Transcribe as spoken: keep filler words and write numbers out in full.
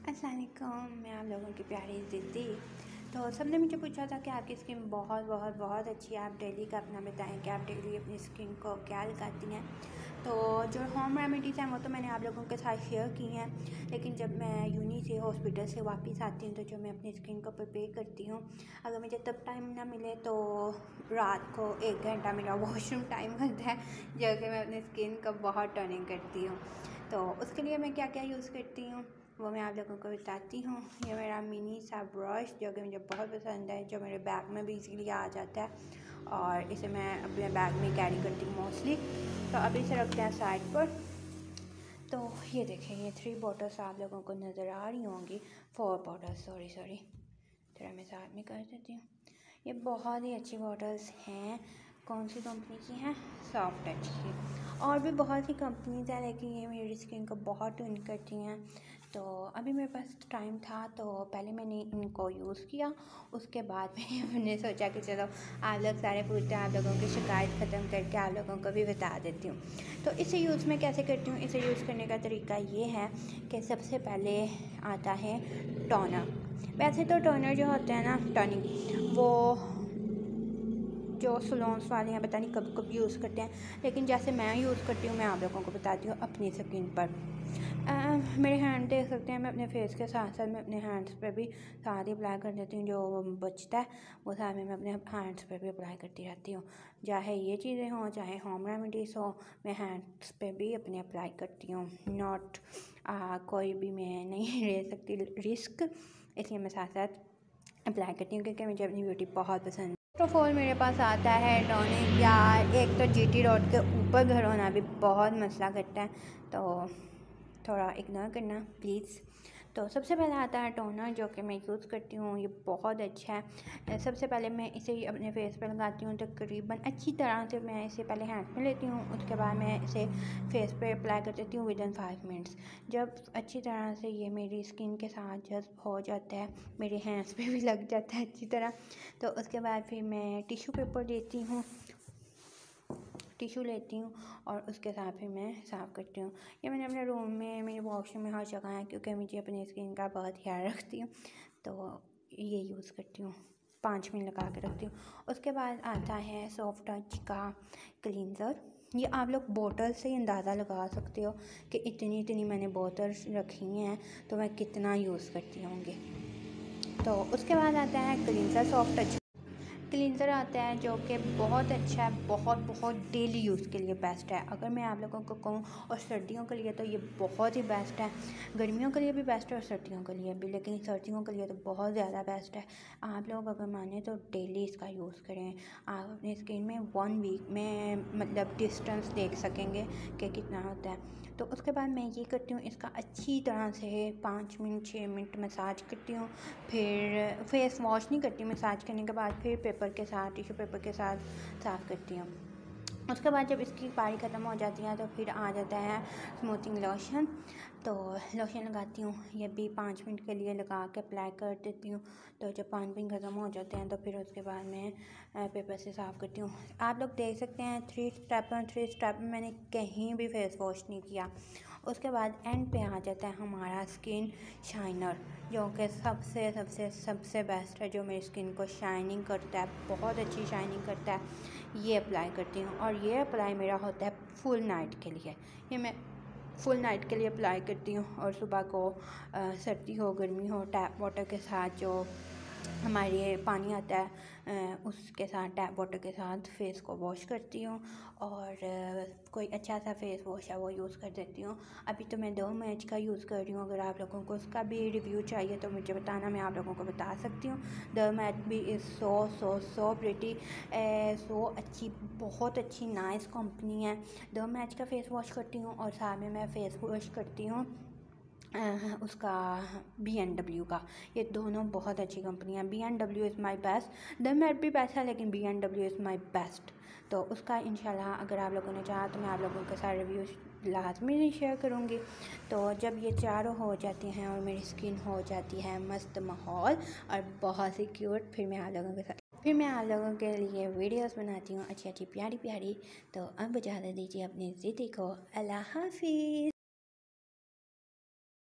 अस्सलाम वालेकुम, मैं आप लोगों की प्यारी दीदी। तो सबने मुझे पूछा था कि आपकी स्किन बहुत बहुत बहुत अच्छी है, आप डेली का अपना बताएं कि आप डेली अपनी स्किन को क्या लगाती हैं। तो जो होम रेमेडीज़ हैं वो तो मैंने आप लोगों के साथ शेयर की हैं, लेकिन जब मैं यूनी से हॉस्पिटल से वापस आती हूँ तो जो मैं अपनी स्किन को प्रिपेयर करती हूँ, अगर मुझे तब टाइम ना मिले तो रात को एक घंटा मेरा वॉशरूम टाइम होता है, जो कि मैं अपनी स्किन को बहुत टर्निंग करती हूँ। तो उसके लिए मैं क्या क्या यूज़ करती हूँ वो मैं आप लोगों को बताती हूँ। ये मेरा मिनी सा ब्रश जो कि मुझे बहुत पसंद है, जो मेरे बैग में भी इजीली आ जाता है और इसे मैं अपने बैग में कैरी करती हूँ मोस्टली। तो अभी इसे रखते हैं साइड पर। तो ये देखें, ये थ्री बॉटल्स आप लोगों को नज़र आ रही होंगी, फोर बॉटल्स, सॉरी सॉरी थोड़ा मैं साइड में कर देती हूँ। ये बहुत ही अच्छी बॉटल्स हैं। कौन सी कंपनी की हैं? सॉफ्ट टच की। और भी बहुत सी कंपनीज हैं, लेकिन ये मेरी स्किन को बहुत ट्यून करती हैं। तो अभी मेरे पास टाइम था तो पहले मैंने इनको यूज़ किया, उसके बाद में मैंने सोचा कि चलो आप लोग सारे पूछते हैं, आप लोगों की शिकायत ख़त्म करके आप लोगों को भी बता देती हूँ। तो इसे यूज़ मैं कैसे करती हूँ, इसे यूज़ करने का तरीका ये है कि सबसे पहले आता है टोनर। वैसे तो टोनर जो होते हैं ना, टॉनिक, वो जो सलोन्स वाले हैं पता नहीं कब कब यूज़ करते हैं, लेकिन जैसे मैं यूज़ करती हूँ मैं आप लोगों को बताती हूँ अपनी स्किन पर। आ, मेरे हैंड देख सकते हैं, मैं अपने फेस के साथ साथ मैं अपने हैंड्स पे भी साथ ही अप्लाई कर देती हूँ। जो बचता है वो साथ में मैं अपने हैंड्स पे भी अप्लाई करती रहती हूँ, चाहे ये चीज़ें हों चाहे होम रेमेडीज़ हो, मैं हैंड्स पे भी अपने अप्लाई करती हूँ। नॉट कोई भी मैं नहीं ले सकती रिस्क, इसलिए मैं साथ साथ अप्लाई करती हूँ क्योंकि मुझे अपनी ब्यूटी बहुत पसंद है। फर्स्ट ऑफ ऑल मेरे पास आता है टॉनिक। यार एक तो जीटी रोड के ऊपर घर होना भी बहुत मसला करता है, तो थोड़ा इग्नोर करना प्लीज़। तो सबसे पहले आता है टोनर, जो कि मैं यूज़ करती हूँ, ये बहुत अच्छा है। सबसे पहले मैं इसे अपने फेस पे लगाती हूँ, तकरीबन अच्छी तरह से मैं इसे पहले हैंड में लेती हूँ, उसके बाद मैं इसे फेस पे अप्लाई कर देती हूँ विद इन फाइव मिनट्स। जब अच्छी तरह से ये मेरी स्किन के साथ जज्ब हो जाता है, मेरे हैंड्स पे भी लग जाता है अच्छी तरह, तो उसके बाद फिर मैं टिश्यू पेपर लेती हूँ टिशू लेती हूँ और उसके साथ फिर मैं साफ़ करती हूँ। ये मैंने अपने रूम में, मेरे वॉशरूम में हर जगह है, क्योंकि मुझे अपनी स्किन का बहुत ख्याल रखती हूँ, तो ये यूज़ करती हूँ, पाँच मिनट लगा के रखती हूँ। उसके बाद आता है सॉफ्ट टच का क्लींज़र। ये आप लोग बोतल से ही अंदाज़ा लगा सकते हो कि इतनी इतनी मैंने बोतल्स रखी हैं तो मैं कितना यूज़ करती होंगी। तो उसके बाद आता है क्लींज़र सॉफ्ट टच क्लींज़र आता है, जो कि बहुत अच्छा है, बहुत बहुत डेली यूज़ के लिए बेस्ट है। अगर मैं आप लोगों को कहूँ, और सर्दियों के लिए तो ये बहुत ही बेस्ट है, गर्मियों के लिए भी बेस्ट है और सर्दियों के लिए भी, लेकिन सर्दियों के लिए तो बहुत ज़्यादा बेस्ट है। आप लोग अगर माने तो डेली इसका यूज़ करें, आप अपनी स्किन में वन वीक में मतलब डिस्टेंस देख सकेंगे कि कितना होता है। तो उसके बाद मैं ये करती हूँ, इसका अच्छी तरह से पाँच मिनट छः मिनट मसाज करती हूँ, फिर फेस वॉश नहीं करती, मसाज करने के बाद फिर पेपर के साथ, टिश्यू पेपर के साथ साफ़ करती हूँ। उसके बाद जब इसकी पारी ख़त्म हो जाती है तो फिर आ जाता है स्मूथिंग लोशन। तो लोशन लगाती हूँ, ये भी पाँच मिनट के लिए लगा के अप्लाई कर देती हूँ। तो जब पाँच मिनट ख़त्म हो जाते हैं तो फिर उसके बाद मैं पेपर से साफ़ करती हूँ। आप लोग देख सकते हैं थ्री स्टेप में थ्री स्टेप में मैंने कहीं भी फेस वॉश नहीं किया। उसके बाद एंड पे आ जाता है हमारा स्किन शाइनर, जो कि सबसे सबसे सबसे बेस्ट है, जो मेरी स्किन को शाइनिंग करता है, बहुत अच्छी शाइनिंग करता है। ये अप्लाई करती हूँ और ये अप्लाई मेरा होता है फुल नाइट के लिए। ये मैं फुल नाइट के लिए अप्लाई करती हूँ और सुबह को आ, सर्दी हो गर्मी हो, टैप वाटर के साथ जो हमारे पानी आता है उसके साथ, टैप वाटर के साथ फेस को वॉश करती हूँ और कोई अच्छा सा फेस वॉश है वो यूज़ कर देती हूँ। अभी तो मैं डर्म एज का यूज़ कर रही हूँ, अगर आप लोगों को उसका भी रिव्यू चाहिए तो मुझे बताना, मैं आप लोगों को बता सकती हूँ। डर्म एज भी is so so so pretty, so अच्छी, बहुत अच्छी नाइस कंपनी है। डर्म एज का फेस वॉश करती हूँ और साथ में मैं फेस वॉश करती हूँ उसका बी एन डब्ल्यू का। ये दोनों बहुत अच्छी कंपनी है। B N W is my best, dermat भी बेस्ट है, लेकिन B N W is my best. तो उसका इंशाल्लाह अगर आप लोगों ने चाहा तो मैं आप लोगों के साथ रिव्यू लाजमी शेयर करूँगी। तो जब ये चारों हो जाती हैं और मेरी स्किन हो जाती है मस्त माहौल और बहुत सी क्यूट, फिर मैं आप लोगों के साथ फिर मैं आप लोगों के लिए वीडियोस बनाती हूँ अच्छी अच्छी प्यारी प्यारी। तो अब इजाज़त दीजिए अपनी ज़िद्दी को। अल्लाह हाफिज़।